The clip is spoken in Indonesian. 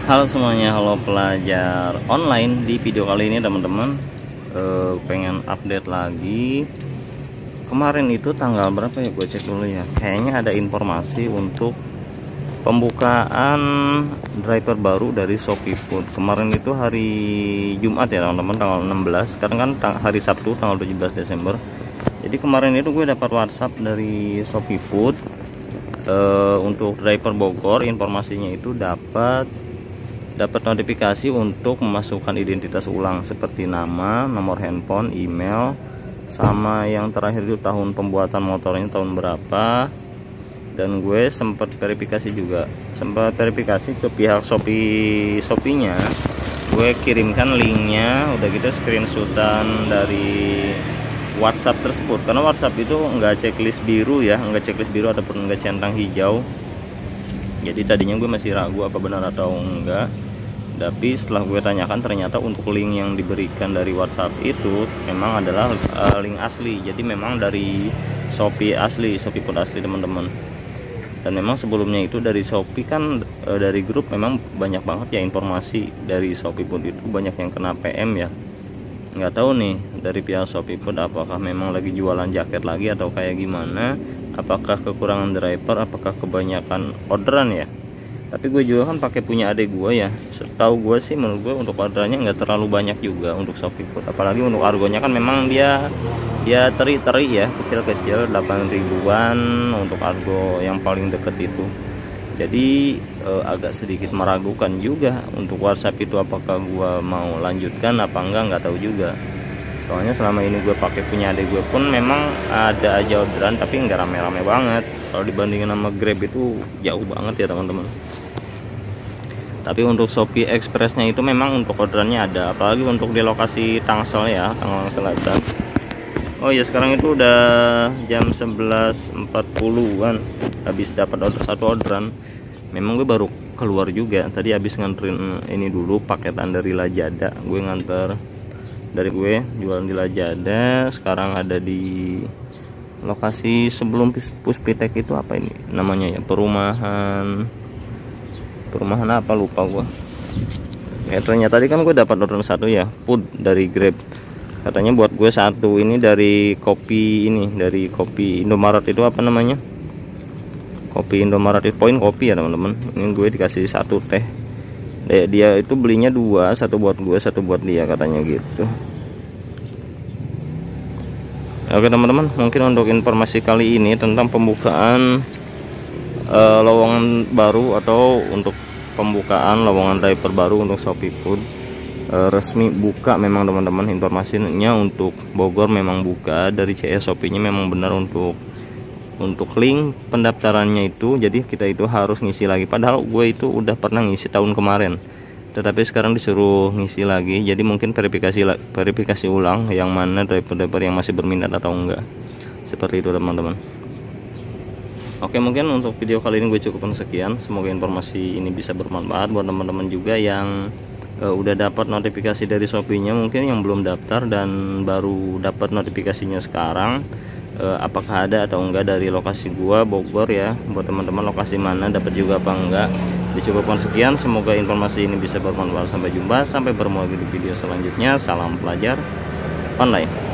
Halo semuanya, halo pelajar online. Di video kali ini teman-teman pengen update lagi. Kemarin itu tanggal berapa ya, gue cek dulu ya. Kayaknya ada informasi untuk pembukaan driver baru dari Shopee Food. Kemarin itu hari Jumat ya teman-teman, tanggal 16. Sekarang kan hari Sabtu tanggal 17 Desember. Jadi kemarin itu gue dapat WhatsApp dari Shopee Food untuk driver Bogor. Informasinya itu dapat notifikasi untuk memasukkan identitas ulang seperti nama, nomor handphone, email, sama yang terakhir itu tahun pembuatan motornya tahun berapa. Dan gue sempat verifikasi ke pihak Shopee-nya. Gue kirimkan linknya, udah gitu screenshotan dari WhatsApp tersebut, karena WhatsApp itu nggak checklist biru ya, nggak checklist biru ataupun nggak centang hijau. Jadi tadinya gue masih ragu apa benar atau enggak, tapi setelah gue tanyakan ternyata untuk link yang diberikan dari WhatsApp itu memang adalah link asli. Jadi memang dari Shopee asli, Shopee Food asli teman-teman. Dan memang sebelumnya itu dari Shopee kan dari grup memang banyak banget ya informasi dari Shopee Food itu, banyak yang kena PM ya. Nggak tahu nih dari pihak Shopee Food apakah memang lagi jualan jaket lagi atau kayak gimana, apakah kekurangan driver, apakah kebanyakan orderan ya. Tapi gue juga kan pakai punya adik gue ya, setahu gue sih menurut gue untuk orderannya nggak terlalu banyak juga untuk Shopee Food. Apalagi untuk argonya kan memang dia teri-teri ya, kecil-kecil 8 ribuan untuk argo yang paling deket itu. Jadi agak sedikit meragukan juga untuk WhatsApp itu, apakah gue mau lanjutkan apa nggak tahu juga. Soalnya selama ini gue pakai punya adik gue pun memang ada aja orderan, tapi nggak rame-rame banget. Kalau dibandingin sama Grab itu jauh banget ya teman-teman. Tapi untuk Shopee Expressnya itu memang untuk orderannya ada, apalagi untuk di lokasi Tangsel ya, Tangerang Selatan. Oh ya, sekarang itu udah jam 11.40-an, habis dapat satu orderan. Memang gue baru keluar juga tadi, habis nganterin ini dulu paketan dari Lazada. Gue nganter dari gue jualan di Lazada, sekarang ada di lokasi sebelum Puspitek itu, apa ini namanya ya, perumahan apa lupa gue. Ternyata tadi kan gue dapat orderan satu ya, food dari Grab. Katanya buat gue satu, ini dari kopi Indomaret itu, apa namanya, kopi Indomaret itu, Poin Kopi ya teman-teman. Ini gue dikasih satu teh. Dia itu belinya dua, satu buat gue, satu buat dia, katanya gitu. Oke teman-teman, mungkin untuk informasi kali ini tentang pembukaan lowongan baru atau untuk pembukaan lowongan driver baru untuk Shopee Food. Resmi buka memang teman-teman, informasinya untuk Bogor memang buka. Dari CS Shopee-nya memang benar untuk link pendaftarannya itu, jadi kita itu harus ngisi lagi. Padahal gue itu udah pernah ngisi tahun kemarin, tetapi sekarang disuruh ngisi lagi. Jadi mungkin verifikasi ulang yang mana driver yang masih berminat atau enggak, seperti itu teman-teman. Oke, mungkin untuk video kali ini gue cukupkan sekian. Semoga informasi ini bisa bermanfaat buat teman-teman juga yang udah dapat notifikasi dari Shopee-nya, mungkin yang belum daftar dan baru dapat notifikasinya sekarang. Apakah ada atau enggak dari lokasi gua Bogor ya, buat teman-teman lokasi mana dapat juga apa enggak. Dicukupkan sekian, semoga informasi ini bisa bermanfaat. Sampai jumpa, sampai bertemu lagi di video selanjutnya. Salam pelajar online.